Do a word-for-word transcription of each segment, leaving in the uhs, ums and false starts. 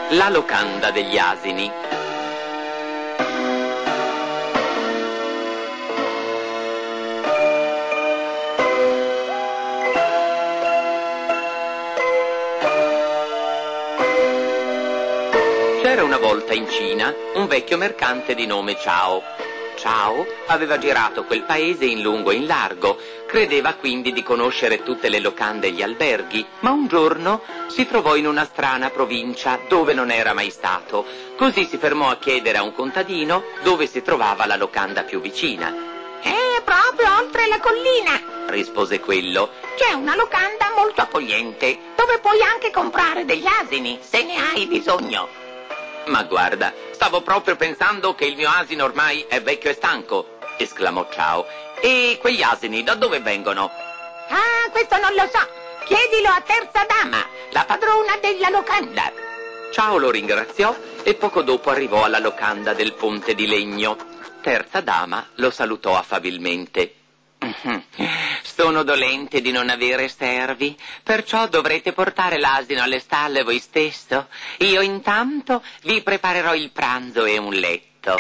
La locanda degli asini. C'era una volta in Cina un vecchio mercante di nome Ciao. Ciao aveva girato quel paese in lungo e in largo, credeva quindi di conoscere tutte le locande e gli alberghi, ma un giorno si trovò in una strana provincia dove non era mai stato. Così si fermò a chiedere a un contadino dove si trovava la locanda più vicina. «È proprio oltre la collina», rispose quello. «C'è una locanda molto accogliente, dove puoi anche comprare degli asini, se ne hai bisogno». «Ma guarda, stavo proprio pensando che il mio asino ormai è vecchio e stanco», esclamò Ciao. «E quegli asini da dove vengono?» «Ah, questo non lo so. Chiedilo a Terza Dama, la padrona della locanda». Ciao lo ringraziò e poco dopo arrivò alla locanda del ponte di legno. Terza Dama lo salutò affabilmente. «Sono dolente di non avere servi, perciò dovrete portare l'asino alle stalle voi stesso. Io intanto vi preparerò il pranzo e un letto».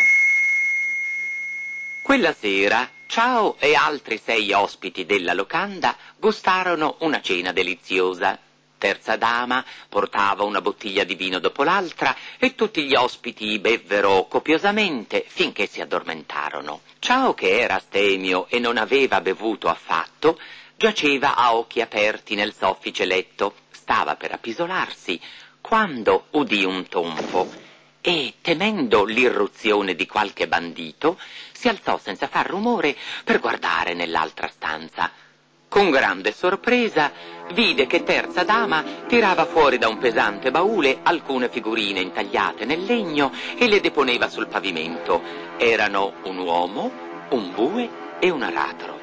Quella sera Ciao e altri sei ospiti della locanda gustarono una cena deliziosa. Terza Dama portava una bottiglia di vino dopo l'altra e tutti gli ospiti bevvero copiosamente finché si addormentarono. Ciao, che era astemio e non aveva bevuto affatto, giaceva a occhi aperti nel soffice letto. Stava per appisolarsi quando udì un tonfo e, temendo l'irruzione di qualche bandito, si alzò senza far rumore per guardare nell'altra stanza. Con grande sorpresa vide che Terza Dama tirava fuori da un pesante baule alcune figurine intagliate nel legno e le deponeva sul pavimento. Erano un uomo, un bue e un aratro.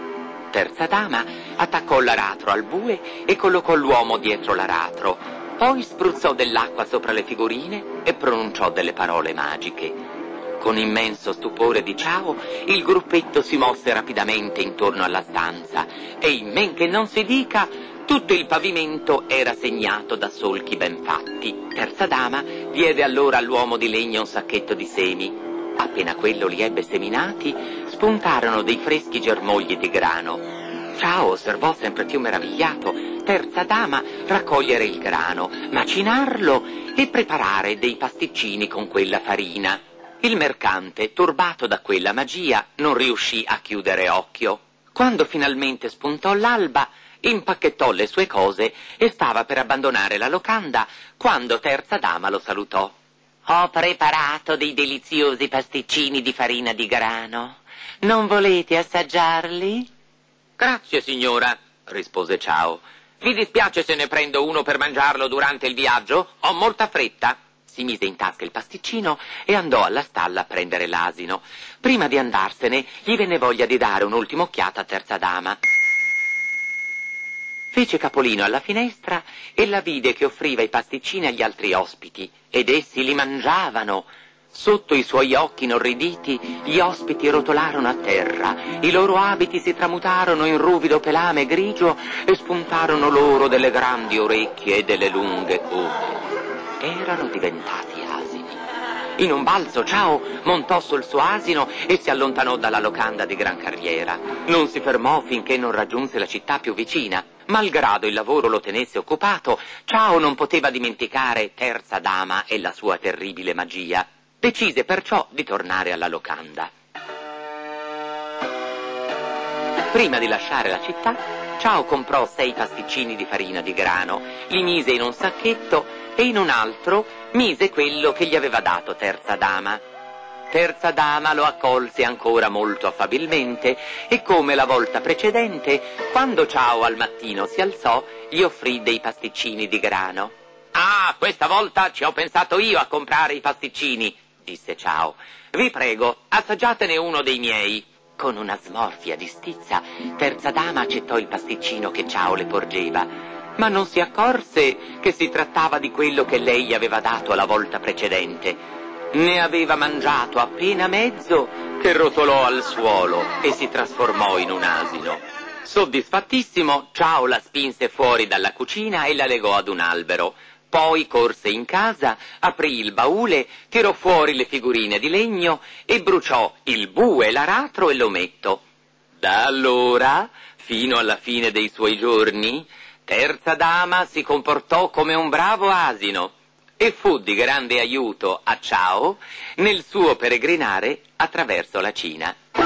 Terza Dama attaccò l'aratro al bue e collocò l'uomo dietro l'aratro. Poi spruzzò dell'acqua sopra le figurine e pronunciò delle parole magiche. Con immenso stupore di Ciao, il gruppetto si mosse rapidamente intorno alla stanza e, in men che non si dica, tutto il pavimento era segnato da solchi ben fatti. Terza Dama diede allora all'uomo di legno un sacchetto di semi. Appena quello li ebbe seminati, spuntarono dei freschi germogli di grano. Ciao osservò sempre più meravigliato Terza Dama raccogliere il grano, macinarlo e preparare dei pasticcini con quella farina. Il mercante, turbato da quella magia, non riuscì a chiudere occhio. Quando finalmente spuntò l'alba, impacchettò le sue cose e stava per abbandonare la locanda quando Terza Dama lo salutò. «Ho preparato dei deliziosi pasticcini di farina di grano. Non volete assaggiarli?» «Grazie, signora», rispose Ciao. «Vi dispiace se ne prendo uno per mangiarlo durante il viaggio? Ho molta fretta». Si mise in tasca il pasticcino e andò alla stalla a prendere l'asino. Prima di andarsene, gli venne voglia di dare un'ultima occhiata a Terza Dama. Fece capolino alla finestra e la vide che offriva i pasticcini agli altri ospiti, ed essi li mangiavano. Sotto i suoi occhi inorriditi, gli ospiti rotolarono a terra, i loro abiti si tramutarono in ruvido pelame grigio e spuntarono loro delle grandi orecchie e delle lunghe code. Erano diventati asini. In un balzo Ciao montò sul suo asino e si allontanò dalla locanda di gran carriera. Non si fermò finché non raggiunse la città più vicina. Malgrado il lavoro lo tenesse occupato, Ciao non poteva dimenticare Terza Dama e la sua terribile magia. Decise perciò di tornare alla locanda. Prima di lasciare la città, Ciao comprò sei pasticcini di farina di grano, li mise in un sacchetto e in un altro mise quello che gli aveva dato Terza Dama. Terza Dama lo accolse ancora molto affabilmente e, come la volta precedente, quando Ciao al mattino si alzò, gli offrì dei pasticcini di grano. «Ah, questa volta ci ho pensato io a comprare i pasticcini», disse Ciao. «Vi prego, assaggiatene uno dei miei». Con una smorfia di stizza, Terza Dama accettò il pasticcino che Ciao le porgeva, ma non si accorse che si trattava di quello che lei gli aveva dato la volta precedente. Ne aveva mangiato appena mezzo che rotolò al suolo e si trasformò in un asino. Soddisfattissimo, Ciao la spinse fuori dalla cucina e la legò ad un albero. Poi corse in casa, aprì il baule, tirò fuori le figurine di legno e bruciò il bue, l'aratro e l'ometto. Da allora, fino alla fine dei suoi giorni, Terza Dama si comportò come un bravo asino e fu di grande aiuto a Ciao nel suo peregrinare attraverso la Cina.